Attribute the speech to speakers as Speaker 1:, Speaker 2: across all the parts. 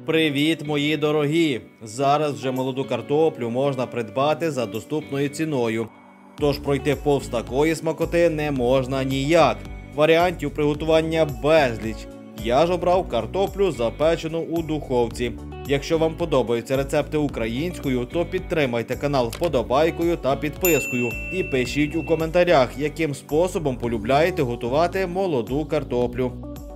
Speaker 1: Привіт, мої дорогі! Зараз вже молоду картоплю можна придбати за доступною ціною. Тож пройти повз такої смакоти не можна ніяк. Варіантів приготування безліч. Я ж обрав картоплю, запечену у духовці. Якщо вам подобаються рецепти українською, то підтримайте канал вподобайкою та підпискою. І пишіть у коментарях, яким способом полюбляєте готувати молоду картоплю.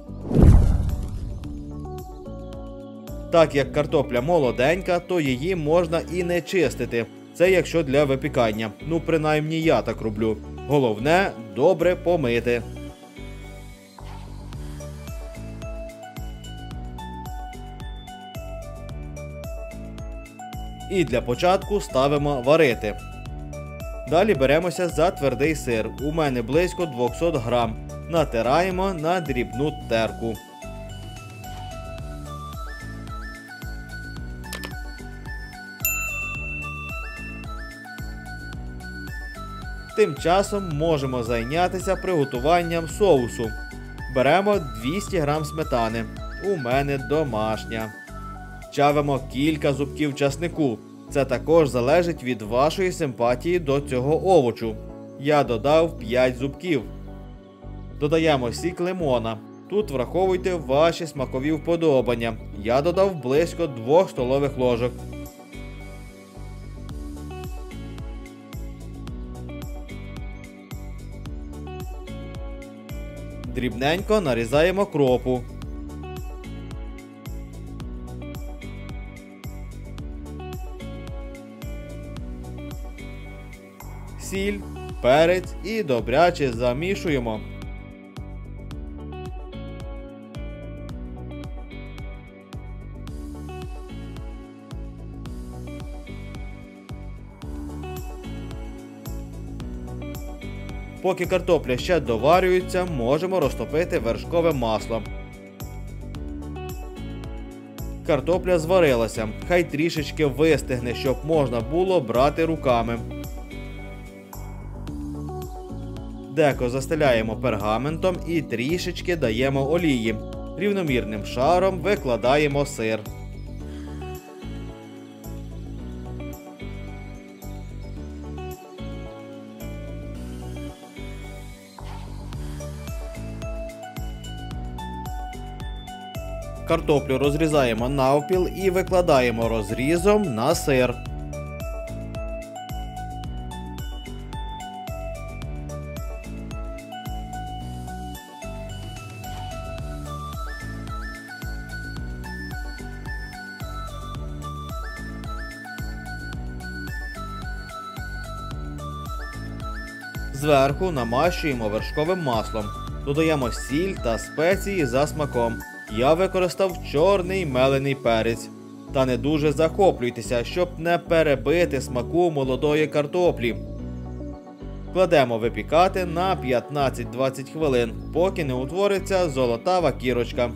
Speaker 1: Так як картопля молоденька, то її можна і не чистити. Це якщо для випікання. Ну, принаймні я так роблю. Головне – добре помити. І для початку ставимо варити. Далі беремося за твердий сир. У мене близько 200 грам. Натираємо на дрібну терку. Тим часом можемо зайнятися приготуванням соусу. Беремо 200 г сметани. У мене домашня. Чавимо кілька зубків часнику. Це також залежить від вашої симпатії до цього овочу. Я додав 5 зубків. Додаємо сік лимона. Тут враховуйте ваші смакові вподобання. Я додав близько 2 столових ложок. Дрібненько нарізаємо кропу. Сіль, перець і добряче замішуємо. Поки картопля ще доварюється, можемо розтопити вершкове масло. Картопля зварилася, хай трішечки вистигне, щоб можна було брати руками. Деко застеляємо пергаментом і трішечки даємо олії. Рівномірним шаром викладаємо сир. Картоплю розрізаємо навпіл і викладаємо розрізом на сир. Зверху намащуємо вершковим маслом. Додаємо сіль та спеції за смаком. Я використав чорний мелений перець. Та не дуже захоплюйтеся, щоб не перебити смаку молодої картоплі. Кладемо випікати на 15-20 хвилин, поки не утвориться золотава кірочка.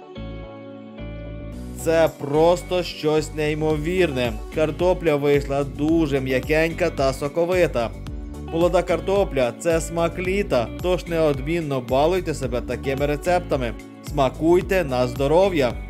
Speaker 1: Це просто щось неймовірне. Картопля вийшла дуже м'якенька та соковита. Молода картопля – це смак літа, тож неодмінно балуйте себе такими рецептами. Смакуйте на здоров'я!